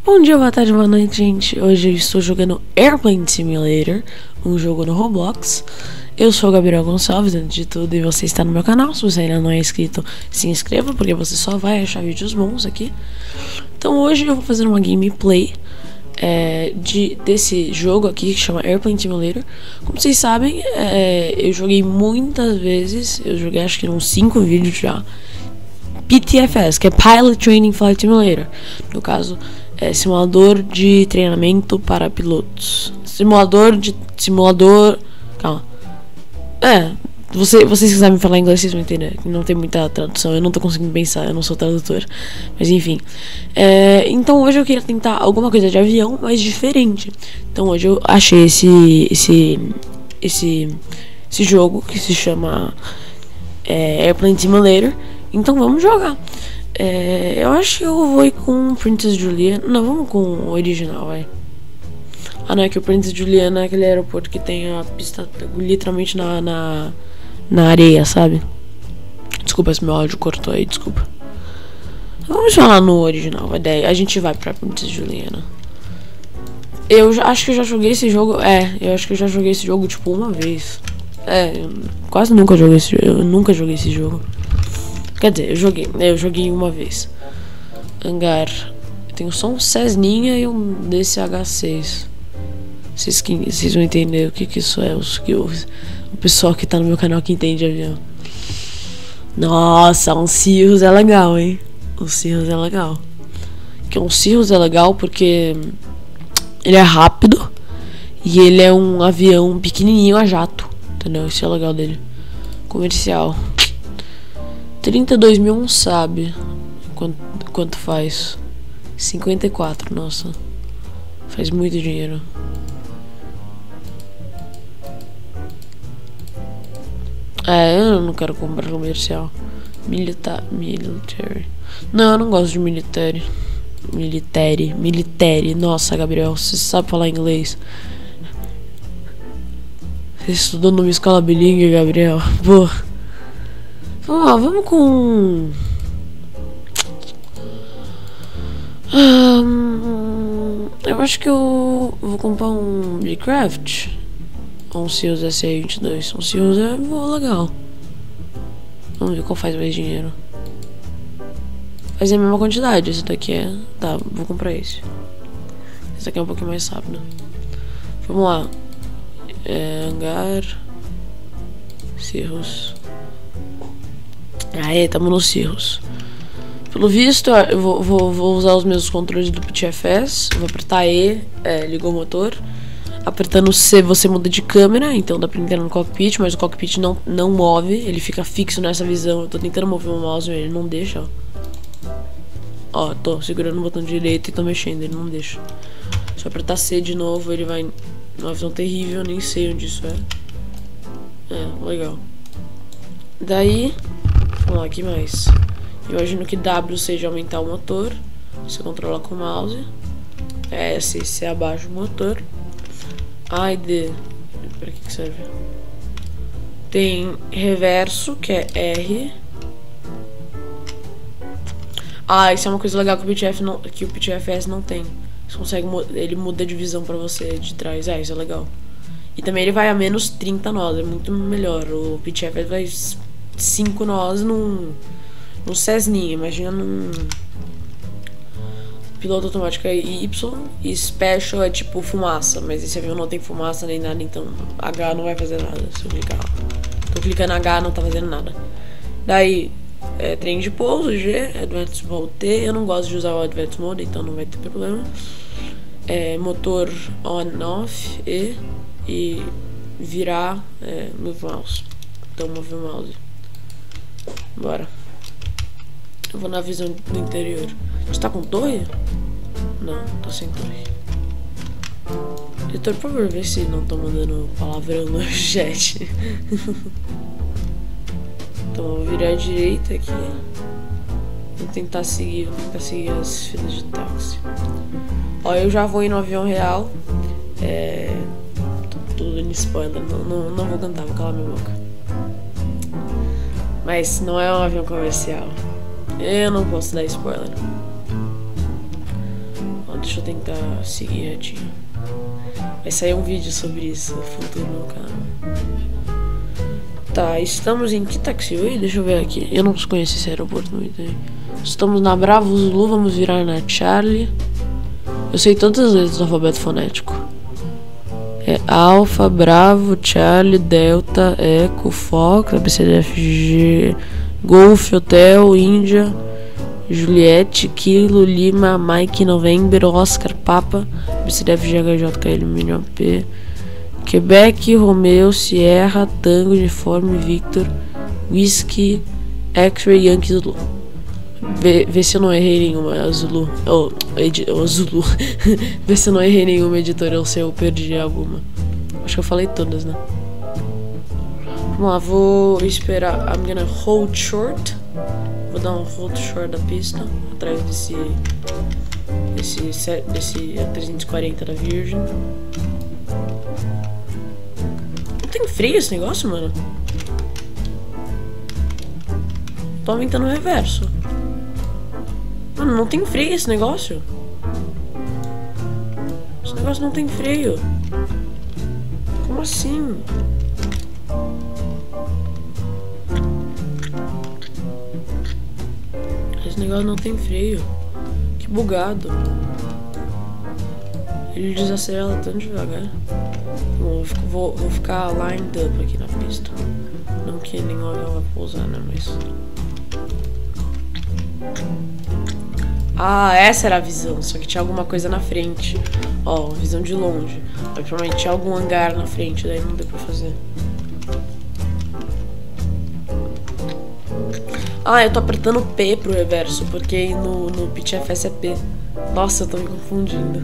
Bom dia, boa tarde, boa noite, gente. Hoje eu estou jogando Airplane Simulator, um jogo no Roblox. Eu sou o Gabriel Gonçalves, antes de tudo, e você está no meu canal. Se você ainda não é inscrito, se inscreva, porque você só vai achar vídeos bons aqui. Então hoje eu vou fazer uma gameplay desse jogo aqui, que chama Airplane Simulator. Como vocês sabem, eu joguei muitas vezes, eu joguei acho que uns 5 vídeos já. PTFS, que é Pilot Training Flight Simulator. No caso, é simulador de treinamento para pilotos. Calma. Vocês que sabem falar inglês, vocês vão entender. Não tem muita tradução, eu não tô conseguindo pensar, eu não sou tradutor. Mas enfim. Então hoje eu queria tentar alguma coisa de avião, mas diferente. Então hoje eu achei esse jogo que se chama Airplane Simulator. Então vamos jogar. Eu acho que eu vou ir com Princess Juliana. Não, vamos com o original, vai. Ah, não, é que o Princess Juliana é aquele aeroporto que tem a pista literalmente na areia, sabe? Desculpa se meu áudio cortou aí, desculpa. Vamos falar no original, vai daí. A gente vai pra Princess Juliana. Acho que eu já joguei esse jogo. Eu acho que eu já joguei esse jogo tipo uma vez. Eu quase nunca joguei esse jogo. Eu nunca joguei esse jogo. Quer dizer, eu joguei uma vez. Hangar. Tem só um Cessninha e um DCH-6. Vocês vão entender o que isso é. O pessoal que tá no meu canal que entende avião. Nossa, um Cirrus é legal, hein? Um Cirrus é legal. Que um Cirrus é legal porque ele é rápido e ele é um avião pequenininho a jato. Entendeu? Isso é legal dele. Comercial. 32 mil não sabe quanto faz. 54, nossa. Faz muito dinheiro. Eu não quero comprar comercial. Military. Não, eu não gosto de military. Military. Nossa, Gabriel, você sabe falar inglês. Você estudou numa escola bilíngue, Gabriel. Pô. Vamos com... eu acho que eu vou comprar um Bcraft ou um Cirrus SR-22. Um Cirrus é legal. Vamos ver qual faz mais dinheiro. Faz a mesma quantidade. Esse daqui é... Tá, vou comprar esse. Esse daqui é um pouquinho mais rápido. Vamos lá. Hangar Cirrus. Aê, tamo no Cirrus. Pelo visto, eu vou usar os meus controles do PTFS. Vou apertar E, ligou o motor. Apertando C, você muda de câmera. Então dá pra entrar no cockpit, mas o cockpit não move. Ele fica fixo nessa visão. Eu tô tentando mover o mouse, ele não deixa, ó. Tô segurando o botão direito e tô mexendo, ele não deixa. Se eu apertar C de novo, ele vai... Uma visão terrível, nem sei onde isso é. Legal. Daí... Vamos lá, que mais? Imagino que W seja aumentar o motor. Você controla com o mouse. S se abaixa o motor. A e D. Pra que serve? Tem reverso, que é R. Isso é uma coisa legal que o PTFS não tem. Você consegue, ele muda de visão pra você de trás. Isso é legal. E também ele vai a menos 30 nós. É muito melhor. O PTFS vai 5 nós num Cessninha. Imagina num piloto automático é Y e Special é tipo fumaça. Mas esse avião não tem fumaça nem nada, então H não vai fazer nada. Se eu clicar, tô clicando H, não tá fazendo nada. Daí trem de pouso, G, Advanced Mode T. Eu não gosto de usar o Advanced Mode, então não vai ter problema. Motor on, off, e virar move mouse. Então move o mouse. Bora. Eu vou na visão do interior. Você tá com torre? Não, tô sem torre. Editor, por favor, vê se não tô mandando palavrão no chat. Então eu vou virar à direita aqui. Vou tentar seguir as filas de táxi. Eu já vou ir no avião real. Tô tudo em spoiler. Não vou cantar, vou calar minha boca. Mas não é um avião comercial. Eu não posso dar spoiler. deixa eu tentar seguir retinho. Vai sair um vídeo sobre isso no futuro no canal. Tá, estamos em que táxi? Deixa eu ver aqui. Eu não conheço esse aeroporto muito bem. Estamos na Bravo Zulu, vamos virar na Charlie. Eu sei todas as letras do alfabeto fonético. É Alfa, Bravo, Charlie, Delta, Eco, Fox, ABCDFG, Golf, Hotel, Índia, Juliette, Kilo, Lima, Mike, November, Oscar, Papa, ABCDFG, HJKL, Minion, P, Quebec, Romeo, Sierra, Tango, Uniforme, Victor, Whisky, X-Ray, Yankee, Zulu. Vê se eu não errei nenhuma, Zulu. Zulu. Vê se eu não errei nenhuma editora ou se eu perdi alguma. Acho que eu falei todas, né? Vamos lá, vou esperar. I'm gonna hold short. Vou dar um hold short da pista. Atrás desse 340 da Virgin. Não tem freio esse negócio, mano? Tô aumentando o reverso. Mano, não tem freio esse negócio. Esse negócio não tem freio. Como assim? Esse negócio não tem freio. Que bugado. Ele desacelera tão devagar. Bom, vou ficar lined up aqui na pista. Não que nenhuma hora vai pousar, né? Mas... Ah, essa era a visão, só que tinha alguma coisa na frente. Ó, visão de longe. Mas provavelmente tinha algum hangar na frente, daí não deu pra fazer. Ah, eu tô apertando P pro reverso, porque no PitchFS é P. Nossa, eu tô me confundindo.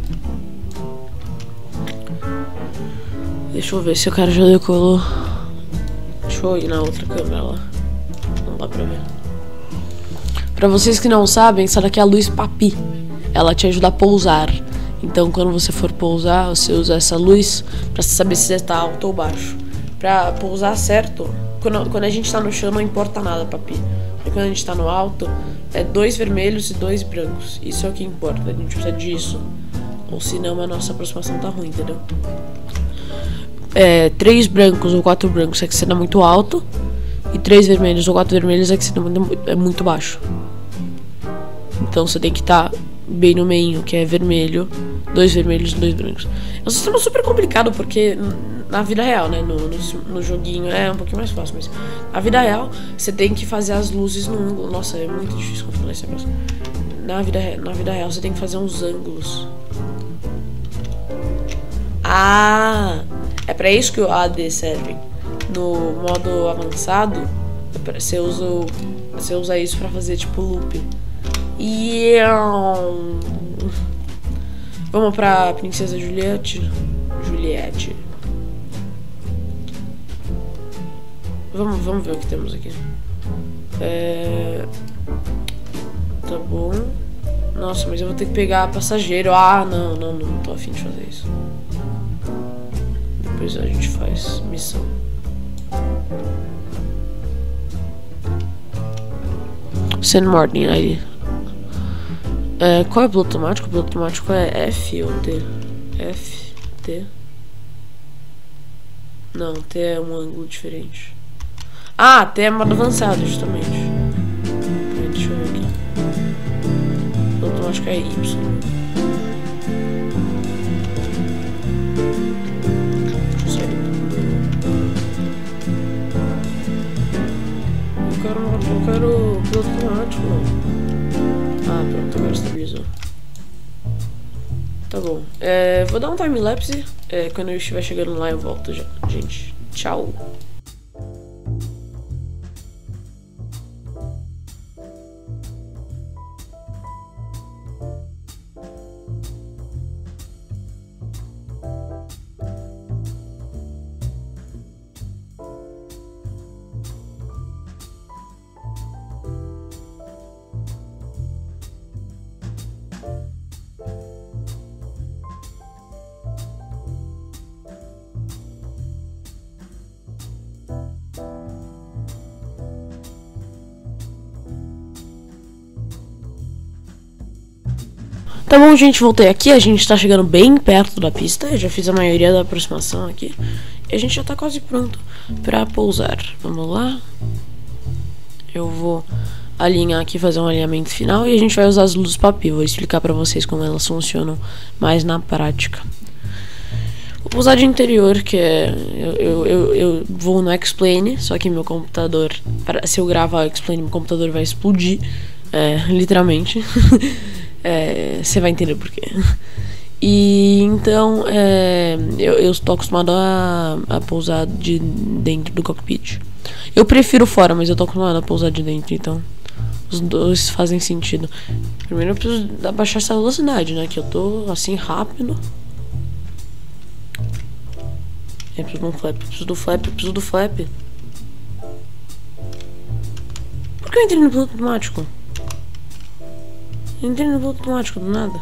Deixa eu ver se o cara já decolou. Deixa eu ir na outra câmera lá. Não dá pra ver. Pra vocês que não sabem, essa daqui é a luz Papi. Ela te ajuda a pousar. Então, quando você for pousar, você usa essa luz pra saber se você tá alto ou baixo. Pra pousar certo, quando a gente tá no chão, não importa nada, Papi. Porque quando a gente tá no alto, é 2 vermelhos e 2 brancos. Isso é o que importa, a gente precisa disso. Ou senão a nossa aproximação tá ruim, entendeu? 3 brancos ou 4 brancos é que você dá muito alto. E 3 vermelhos ou 4 vermelhos é que você dá muito baixo. Então você tem que estar bem no meio, que é vermelho, 2 vermelhos e 2 brancos. É um sistema super complicado, porque na vida real, né? No joguinho é um pouquinho mais fácil, mas na vida real você tem que fazer as luzes no ângulo. Nossa, é muito difícil controlar esse negócio. Na vida real você tem que fazer uns ângulos. Ah! É pra isso que o AD serve. No modo avançado, você usa isso pra fazer tipo loop. E vamos pra Princesa Juliette. Vamos ver o que temos aqui. Tá bom. Nossa, mas eu vou ter que pegar passageiro. Ah, não tô afim de fazer isso. Depois a gente faz missão. Send Martin aí. Qual é o piloto automático? O piloto automático é F ou T? F, T. Não, T é um ângulo diferente. Ah, T é modo avançado, justamente. Deixa eu ver aqui. O piloto automático é Y. Eu quero piloto automático. Ah, pronto, agora estabilizou. Tá bom. Vou dar um time-lapse. Quando eu estiver chegando lá eu volto, gente. Tchau. Tá bom, gente, voltei aqui. A gente tá chegando bem perto da pista. Eu já fiz a maioria da aproximação aqui. E a gente já tá quase pronto pra pousar. Vamos lá. Eu vou alinhar aqui, fazer um alinhamento final. E a gente vai usar as luzes papi. Vou explicar pra vocês como elas funcionam mais na prática. Vou pousar de interior, que é... Eu vou no X-Plane. Só que meu computador... Se eu gravar o X-Plane, meu computador vai explodir. Literalmente. Você vai entender por quê. E então eu estou acostumado a pousar de dentro do cockpit. Eu prefiro fora, mas eu tô acostumado a pousar de dentro, então os dois fazem sentido. Primeiro eu preciso abaixar essa velocidade, né? Que eu tô assim rápido. Eu preciso de um flap, preciso do flap, preciso do flap. Por que eu entrei no piloto automático? Eu entrei no piloto automático do nada.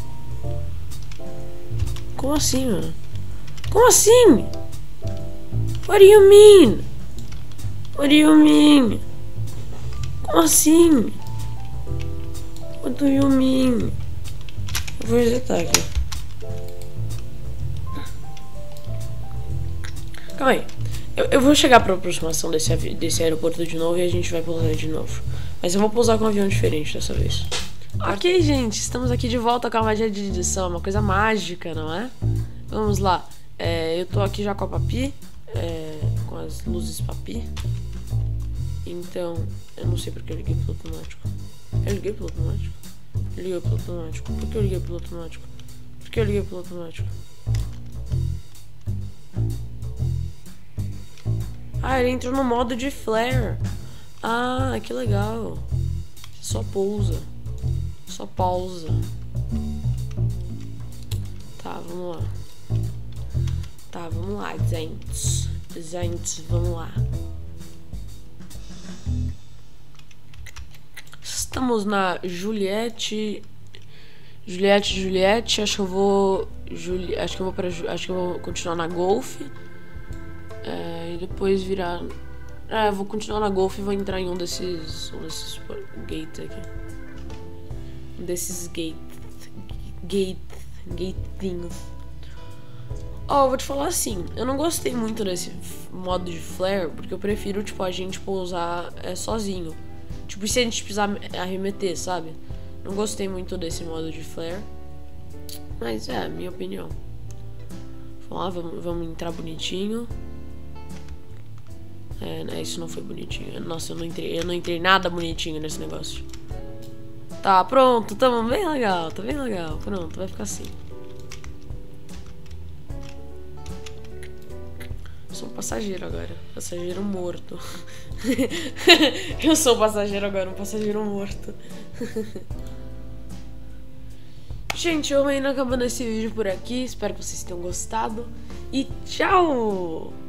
Como assim, mano? Como assim? What do you mean? What do you mean? Como assim? What do you mean? Eu vou resetar aqui. Calma aí. Eu vou chegar pra aproximação desse aeroporto de novo e a gente vai pousar de novo. Mas eu vou pousar com um avião diferente dessa vez. Ok, gente, estamos aqui de volta com a magia de edição, uma coisa mágica, não é? Vamos lá, eu tô aqui já com a papi, com as luzes papi. Então, eu não sei porque eu liguei pelo automático. Eu liguei pelo automático? Eu liguei pelo automático. Por que eu liguei pelo automático? Por que eu liguei pelo automático? Ah, ele entrou no modo de flare. Ah, que legal. Só pousa. Só pausa. Tá, vamos lá. Tá, vamos lá, gente. Gente, vamos lá. Estamos na Juliette. Acho que eu vou. Acho que eu vou continuar na Golf. E depois virar. Eu vou continuar na Golf e vou entrar em um desses gates aqui. Desses gatinhos. Eu vou te falar assim, eu não gostei muito desse modo de flare, porque eu prefiro, tipo, a gente pousar sozinho. Tipo, se a gente precisar arremeter, sabe? Não gostei muito desse modo de flare. Mas minha opinião. Vamos lá, vamos entrar bonitinho. Isso não foi bonitinho. Nossa, eu não entrei nada bonitinho nesse negócio. Tá, pronto, tamo bem legal, tá bem legal. Pronto, vai ficar assim. Eu sou um passageiro agora, passageiro morto. Eu sou um passageiro agora, um passageiro morto. Gente, eu vou indo acabando esse vídeo por aqui. Espero que vocês tenham gostado. E tchau!